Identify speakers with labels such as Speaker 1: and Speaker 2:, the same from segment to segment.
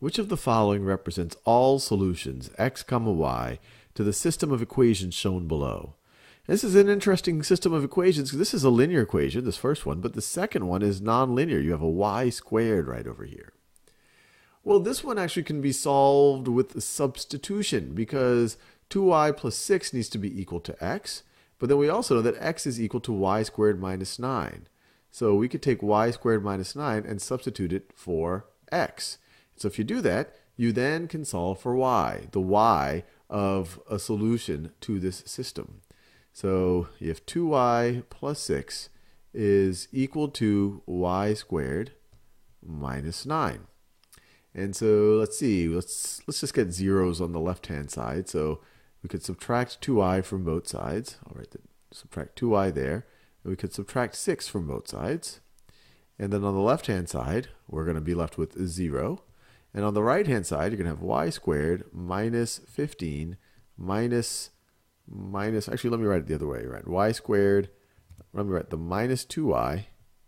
Speaker 1: Which of the following represents all solutions, x, y, to the system of equations shown below? This is an interesting system of equations. This is a linear equation, this first one, but the second one is nonlinear. You have a y squared right over here. Well, this one actually can be solved with substitution because 2y plus 6 needs to be equal to x, but then we also know that x is equal to y squared minus 9. So we could take y squared minus 9 and substitute it for x. So if you do that, you then can solve for y, the y of a solution to this system. So you have 2y plus 6 is equal to y squared minus 9. And so let's see, let's just get zeros on the left-hand side. So we could subtract 2y from both sides. All right, subtract 2y there. And we could subtract 6 from both sides. And then on the left-hand side, we're going to be left with 0. And on the right-hand side, you're going to have y squared minus 15 minus, actually, let me write it the other way. Right? Y squared, let me write the minus 2y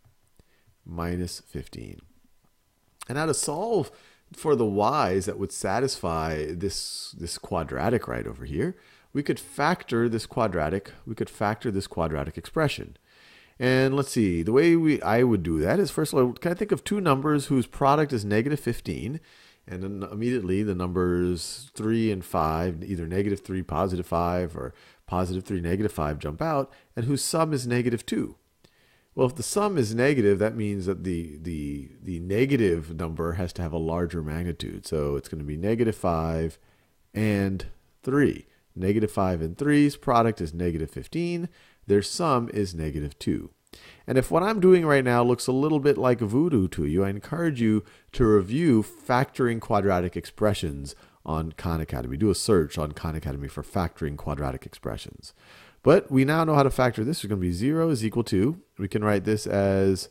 Speaker 1: minus 15. And now to solve for the y's that would satisfy this quadratic right over here, we could factor this quadratic. We could factor this quadratic expression. And let's see, the way I would do that is, first of all, can I think of two numbers whose product is negative 15, and then immediately the numbers 3 and 5, either negative 3, positive 5, or positive 3, negative 5 jump out, and whose sum is negative 2. Well, if the sum is negative, that means that the negative number has to have a larger magnitude. So it's going to be negative 5 and 3. Negative 5 and 3's product is negative 15. Their sum is negative 2. And if what I'm doing right now looks a little bit like voodoo to you, I encourage you to review factoring quadratic expressions on Khan Academy. Do a search on Khan Academy for factoring quadratic expressions. But we now know how to factor this. It's going to be 0 is equal to, we can write this as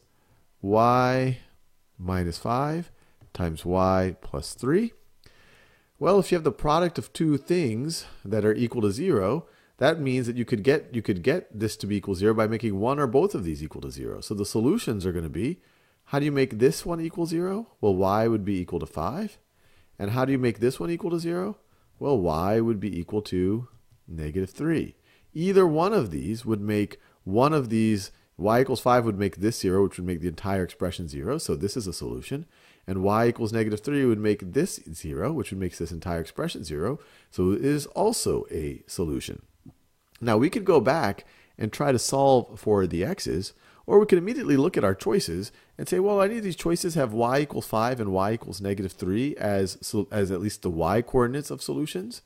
Speaker 1: y minus 5 times y plus 3. Well, if you have the product of two things that are equal to 0, that means that you could get this to be equal to 0 by making one or both of these equal to 0. So the solutions are going to be, how do you make this one equal 0? Well, y would be equal to 5. And how do you make this one equal to 0? Well, y would be equal to negative 3. Either one of these would make one of these, y equals 5 would make this 0, which would make the entire expression 0. So this is a solution. And y equals negative 3 would make this 0, which would make this entire expression 0. So it is also a solution. Now we could go back and try to solve for the x's, or we could immediately look at our choices and say, well, any of these choices have y equals 5 and y equals negative 3 as at least the y coordinates of solutions.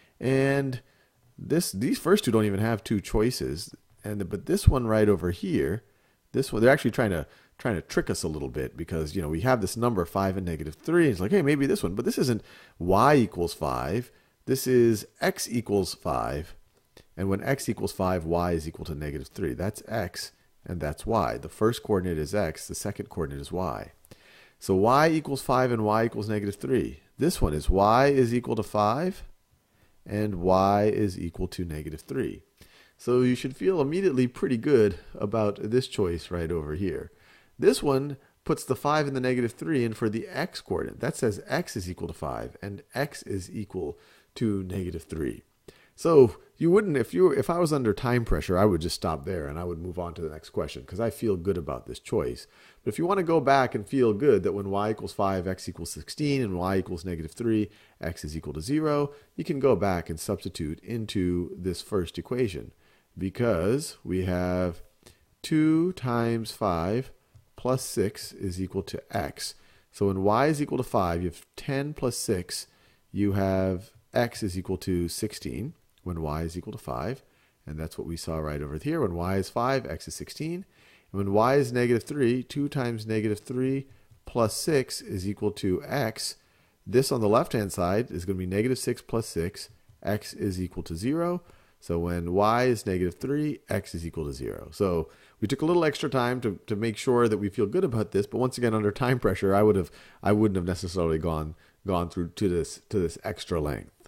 Speaker 1: And these first two don't even have two choices. But this one right over here, this one, they're actually trying to trick us a little bit because, you know, we have this number 5 and negative 3. And it's like, hey, maybe this one. But this isn't y equals 5. This is x equals 5. And when x equals 5, y is equal to negative 3. That's x, and that's y. The first coordinate is x. The second coordinate is y. So y equals 5 and y equals negative 3. This one is y is equal to 5, and y is equal to negative 3. So you should feel immediately pretty good about this choice right over here. This one puts the 5 and the negative 3 in for the x coordinate. That says x is equal to 5, and x is equal to negative 3. So you wouldn't, if I was under time pressure, I would just stop there and I would move on to the next question because I feel good about this choice. But if you want to go back and feel good that when y equals 5, x equals 16, and y equals negative 3, x is equal to 0, you can go back and substitute into this first equation because we have 2 times 5 plus 6 is equal to x. So when y is equal to 5, you have 10 plus 6, you have x is equal to 16. When y is equal to 5, and that's what we saw right over here. When y is 5, x is 16. And when y is negative 3, 2 times negative 3 plus 6 is equal to x. This on the left-hand side is going to be negative 6 plus 6. X is equal to 0. So when y is negative 3, x is equal to 0. So we took a little extra time to make sure that we feel good about this. But once again, under time pressure, I wouldn't have necessarily gone through to this extra length.